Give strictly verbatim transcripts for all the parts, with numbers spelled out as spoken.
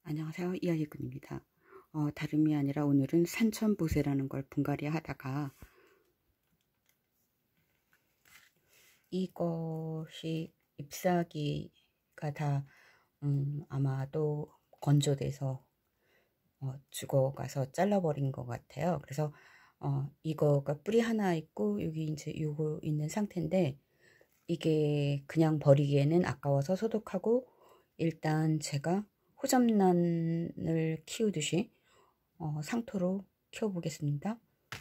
안녕하세요. 이야기꾼입니다. 어, 다름이 아니라 오늘은 산천보세라는 걸 분갈이 하다가 이것이 잎사귀가 다 음, 아마도 건조돼서 어, 죽어가서 잘라버린 것 같아요. 그래서 어, 이거가 뿌리 하나 있고 여기 이제 요거 있는 상태인데 이게 그냥 버리기에는 아까워서 소독하고 일단 제가 호접란을 키우듯이 어, 상토로 키워보겠습니다.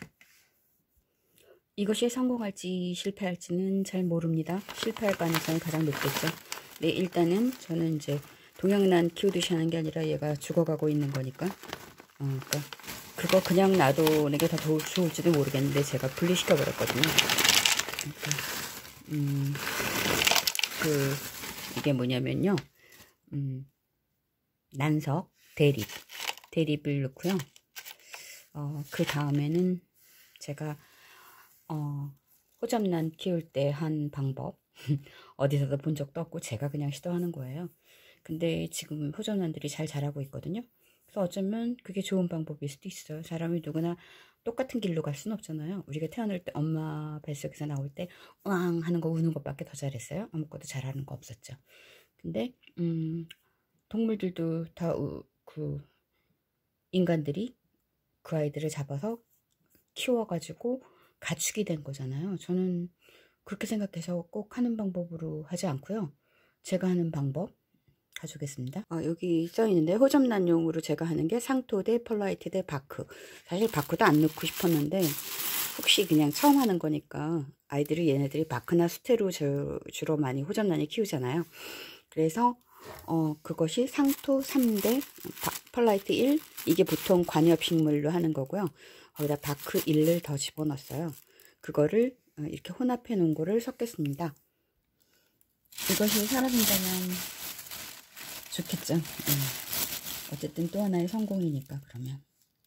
이것이 성공할지 실패할지는 잘 모릅니다. 실패할 가능성이 가장 높겠죠. 네, 일단은 저는 이제 동양란 키우듯이 하는 게 아니라 얘가 죽어가고 있는 거니까 어, 그러니까 그거 그냥 놔두는 게 더 좋을지도 모르겠는데 제가 분리시켜 버렸거든요. 그러니까 음, 그 이게 뭐냐면요. 음, 난석, 대립, 대립을 넣고요. 어, 그 다음에는 제가 어, 호접란 키울 때 한 방법 어디서도 본 적도 없고 제가 그냥 시도하는 거예요. 근데 지금 호접란들이 잘 자라고 있거든요. 그래서 어쩌면 그게 좋은 방법일 수도 있어요. 사람이 누구나 똑같은 길로 갈 수는 없잖아요. 우리가 태어날 때 엄마 뱃속에서 나올 때 으앙 하는 거 우는 것밖에 더 잘했어요. 아무것도 잘하는 거 없었죠. 근데 음, 동물들도 다 그 인간들이 그 아이들을 잡아서 키워가지고 가축이 된 거잖아요. 저는 그렇게 생각해서 꼭 하는 방법으로 하지 않고요. 제가 하는 방법 가져오겠습니다. 어, 여기 써있는데 호접란용으로 제가 하는 게 상토 대 펄라이트 대 바크. 사실 바크도 안 넣고 싶었는데 혹시 그냥 처음 하는 거니까 아이들이 얘네들이 바크나 수태로 주, 주로 많이 호접란을 키우잖아요. 그래서 어, 그것이 상토 삼 대 펄라이트 일, 이게 보통 관엽식물로 하는 거고요. 거기다 바크 일을 더 집어넣었어요. 그거를 이렇게 혼합해 놓은 거를 섞겠습니다. 이것이 사라진다면 좋겠죠. 네. 어쨌든 또 하나의 성공이니까. 그러면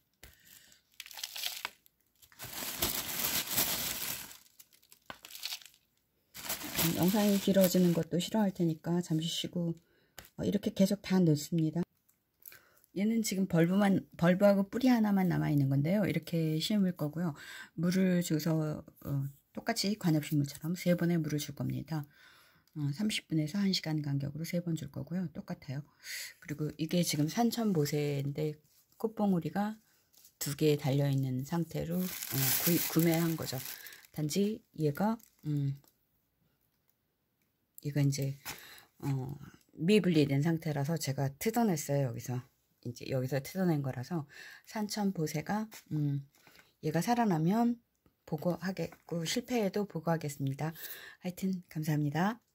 음, 영상이 길어지는 것도 싫어할 테니까 잠시 쉬고 어, 이렇게 계속 다 넣습니다. 얘는 지금 벌브만, 벌브하고 뿌리 하나만 남아있는 건데요. 이렇게 심을 거고요. 물을 줘서 어, 똑같이 관엽식물처럼 세 번의 물을 줄 겁니다. 어, 삼십 분에서 한 시간 간격으로 세 번 줄 거고요. 똑같아요. 그리고 이게 지금 산천보세인데 꽃봉오리가 두 개 달려있는 상태로 어, 구, 구매한 거죠. 단지 얘가 음, 얘가 이제 어, 미분리된 상태라서 제가 뜯어냈어요. 여기서 이제 여기서 뜯어낸 거라서 산천보세가 음, 얘가 살아나면 보고하겠고 실패해도 보고하겠습니다. 하여튼 감사합니다.